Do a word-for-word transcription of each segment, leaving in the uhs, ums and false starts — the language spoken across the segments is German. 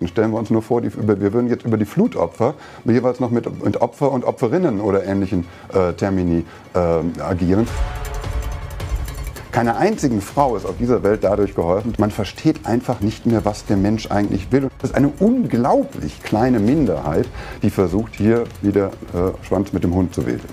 Nachrichten. Stellen wir uns nur vor, die, wir würden jetzt über die Flutopfer jeweils noch mit, mit Opfer und Opferinnen oder ähnlichen äh, Termini äh, agieren. Keiner einzigen Frau ist auf dieser Welt dadurch geholfen. Man versteht einfach nicht mehr, was der Mensch eigentlich will. Und das ist eine unglaublich kleine Minderheit, die versucht, hier wieder äh, Schwanz mit dem Hund zu wedeln.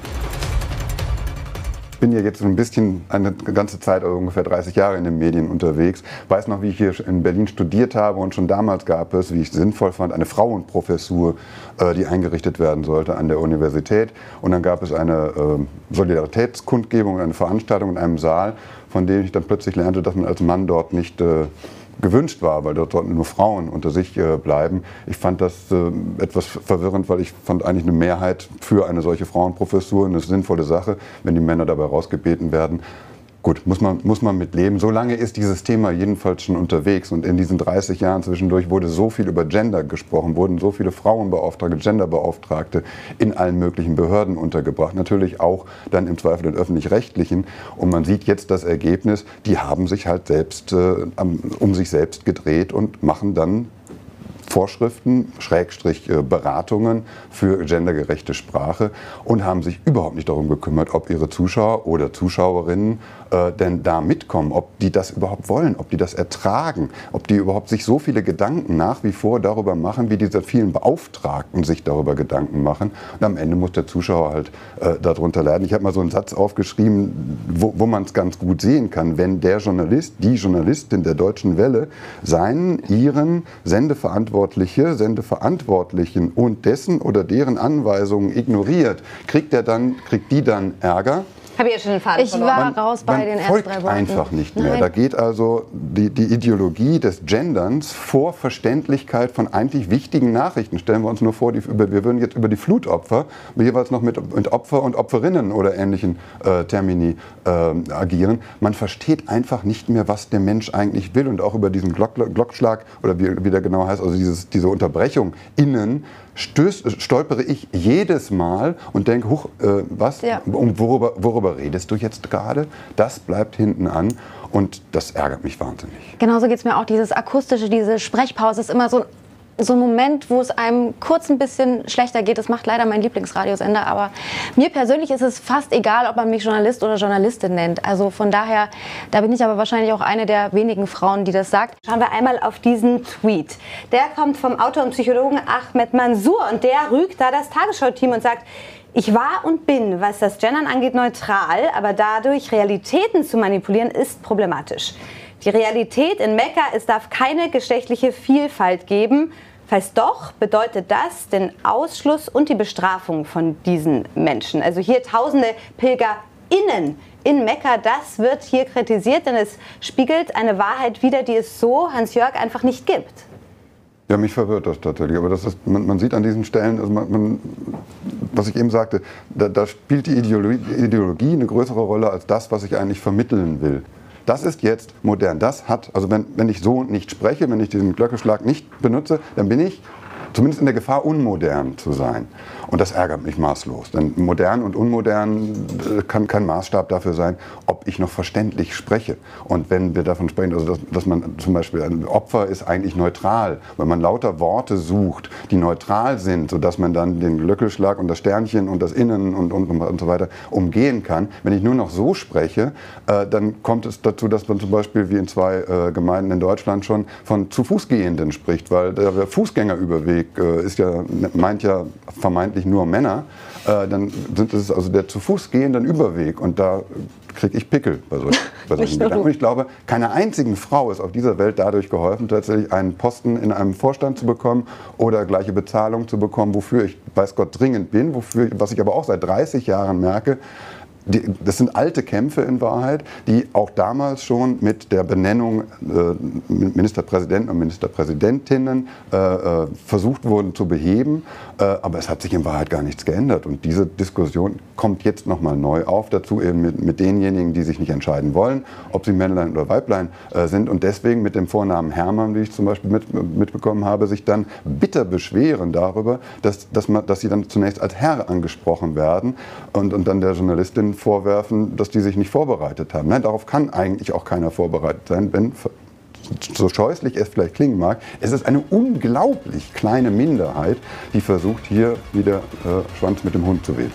Ich bin ja jetzt so ein bisschen eine ganze Zeit, also ungefähr dreißig Jahre in den Medien unterwegs. Weiß noch, wie ich hier in Berlin studiert habe, und schon damals gab es, wie ich sinnvoll fand, eine Frauenprofessur, äh, die eingerichtet werden sollte an der Universität. Und dann gab es eine äh, Solidaritätskundgebung, eine Veranstaltung in einem Saal, von dem ich dann plötzlich lernte, dass man als Mann dort nicht äh, gewünscht war, weil dort sollten nur Frauen unter sich äh, bleiben. Ich fand das äh, etwas verwirrend, weil ich fand eigentlich eine Mehrheit für eine solche Frauenprofessur eine sinnvolle Sache, wenn die Männer dabei rausgebeten werden. Gut, muss man, muss man mit leben. So lange ist dieses Thema jedenfalls schon unterwegs, und in diesen dreißig Jahren zwischendurch wurde so viel über Gender gesprochen, wurden so viele Frauenbeauftragte, Genderbeauftragte in allen möglichen Behörden untergebracht, natürlich auch dann im Zweifel den öffentlich-rechtlichen, und man sieht jetzt das Ergebnis, die haben sich halt selbst äh, um sich selbst gedreht und machen dann Vorschriften, Schrägstrich äh, Beratungen für gendergerechte Sprache und haben sich überhaupt nicht darum gekümmert, ob ihre Zuschauer oder Zuschauerinnen äh, denn da mitkommen, ob die das überhaupt wollen, ob die das ertragen, ob die überhaupt sich so viele Gedanken nach wie vor darüber machen, wie diese vielen Beauftragten sich darüber Gedanken machen. Und am Ende muss der Zuschauer halt äh, darunter leiden. Ich habe mal so einen Satz aufgeschrieben, wo, wo man es ganz gut sehen kann, wenn der Journalist, die Journalistin der Deutschen Welle seinen, ihren Sendeverantwortlichen Sendeverantwortlichen und dessen oder deren Anweisungen ignoriert, kriegt er dann, kriegt die dann Ärger? Habe ich ja schon den Faden Ich verloren. war Man, raus bei man den ersten folgt drei Worten. einfach nicht mehr. Nein. Da geht also die, die Ideologie des Genderns vor Verständlichkeit von eigentlich wichtigen Nachrichten. Stellen wir uns nur vor, die, über, wir würden jetzt über die Flutopfer jeweils noch mit, mit Opfer und Opferinnen oder ähnlichen äh, Termini äh, agieren. Man versteht einfach nicht mehr, was der Mensch eigentlich will. Und auch über diesen Glock, Glockschlag, oder wie, wie der genau heißt, also dieses, diese Unterbrechung innen, Stöß, stolpere ich jedes Mal und denke, huch, äh, was? Ja. Um, worüber, worüber redest du jetzt gerade? Das bleibt hinten an, und das ärgert mich wahnsinnig. Genauso geht es mir auch. Dieses Akustische, diese Sprechpause ist immer so, so ein Moment, wo es einem kurz ein bisschen schlechter geht. Das macht leider mein Lieblingsradiosender, aber mir persönlich ist es fast egal, ob man mich Journalist oder Journalistin nennt. Also von daher, da bin ich aber wahrscheinlich auch eine der wenigen Frauen, die das sagt. Schauen wir einmal auf diesen Tweet. Der kommt vom Autor und Psychologen Ahmed Mansour, und der rügt da das Tagesschau-Team und sagt: Ich war und bin, was das Gendern angeht, neutral, aber dadurch Realitäten zu manipulieren, ist problematisch. Die Realität in Mekka, es darf keine geschlechtliche Vielfalt geben. Falls doch, bedeutet das den Ausschluss und die Bestrafung von diesen Menschen. Also hier tausende PilgerInnen in Mekka, das wird hier kritisiert, denn es spiegelt eine Wahrheit wider, die es so, Hans-Jörg, einfach nicht gibt. Ja, mich verwirrt das tatsächlich, aber das ist, man, man sieht an diesen Stellen, also man, man, was ich eben sagte, da, da spielt die Ideologie, Ideologie eine größere Rolle als das, was ich eigentlich vermitteln will. Das ist jetzt modern. Das hat, also wenn, wenn ich so nicht spreche, wenn ich diesen Glockenschlag nicht benutze, dann bin ich zumindest in der Gefahr, unmodern zu sein. Und das ärgert mich maßlos. Denn modern und unmodern kann kein Maßstab dafür sein, ob ich noch verständlich spreche. Und wenn wir davon sprechen, also dass, dass man zum Beispiel, ein Opfer ist eigentlich neutral, wenn man lauter Worte sucht, die neutral sind, sodass man dann den Glockenschlag und das Sternchen und das Innen und, und, und so weiter umgehen kann. Wenn ich nur noch so spreche, äh, dann kommt es dazu, dass man zum Beispiel wie in zwei äh, Gemeinden in Deutschland schon von zu Fußgehenden spricht, weil der Fußgängerüberweg ist ja, meint ja vermeintlich nur Männer, äh, dann sind es also der zu Fuß gehenden Überweg, und da kriege ich Pickel bei, so, bei solchen Gedanken. Und ich glaube, keiner einzigen Frau ist auf dieser Welt dadurch geholfen, tatsächlich einen Posten in einem Vorstand zu bekommen oder gleiche Bezahlung zu bekommen, wofür ich, weiß Gott, dringend bin, wofür, was ich aber auch seit dreißig Jahren merke. Die, das sind alte Kämpfe in Wahrheit, die auch damals schon mit der Benennung äh, Ministerpräsidenten und Ministerpräsidentinnen äh, äh, versucht wurden zu beheben. Äh, aber es hat sich in Wahrheit gar nichts geändert. Und diese Diskussion kommt jetzt nochmal neu auf, dazu eben mit, mit denjenigen, die sich nicht entscheiden wollen, ob sie Männlein oder Weiblein äh, sind, und deswegen mit dem Vornamen Hermann, wie ich zum Beispiel mit, mitbekommen habe, sich dann bitter beschweren darüber, dass, dass, man, dass sie dann zunächst als Herr angesprochen werden und, und dann der Journalistin vorwerfen, dass die sich nicht vorbereitet haben. Nein, darauf kann eigentlich auch keiner vorbereitet sein, wenn so scheußlich es vielleicht klingen mag, es ist eine unglaublich kleine Minderheit, die versucht, hier wieder äh, Schwanz mit dem Hund zu wedeln.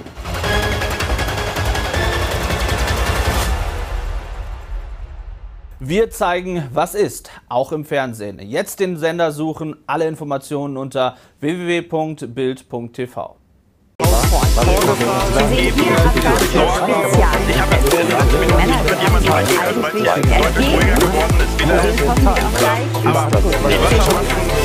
Wir zeigen, was ist, auch im Fernsehen. Jetzt den Sender suchen, alle Informationen unter w w w punkt bild punkt t v. Männer